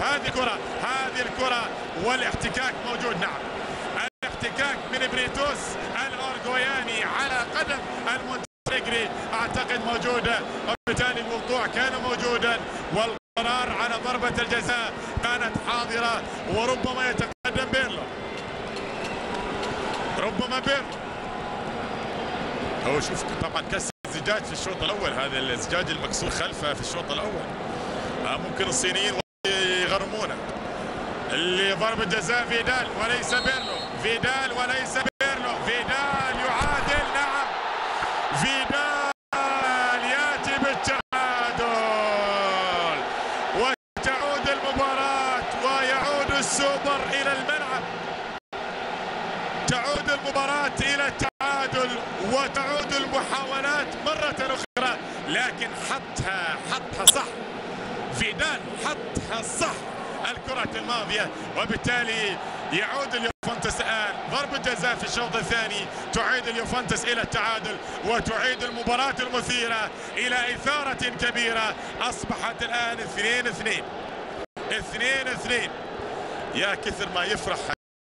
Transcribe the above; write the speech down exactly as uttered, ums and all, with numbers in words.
هذه كرة هذه الكرة والاحتكاك موجود. نعم الاحتكاك من بريتوس الأورغوياني على قدم المونتينيغري اعتقد موجودة، وبالتالي الوقوع كان موجودا والقرار على ضربة الجزاء كانت حاضرة، وربما يتقدم بيرلو، ربما بيرلو. هو شوف طبعا كسر الزجاج في الشوط الاول، هذا الزجاج المكسور خلفه في الشوط الاول. ممكن الصينيين يغرمونه. اللي ضربة جزاء فيدال وليس بيرلو، فيدال وليس بيرلو، فيدال يعادل. نعم فيدال ياتي بالتعادل وتعود المباراة ويعود السوبر الى الملعب، تعود المباراة الى التعادل وتعود المحاولات مرة اخرى، لكن حطها حطها صح، فيدال حطها صح الكرة الماضية، وبالتالي يعود اليوفنتوس الآن ضربة جزاء في الشوط الثاني تعيد اليوفنتوس إلى التعادل وتعيد المباراة المثيرة إلى إثارة كبيرة. أصبحت الآن اثنين اثنين اثنين اثنين. يا كثر ما يفرح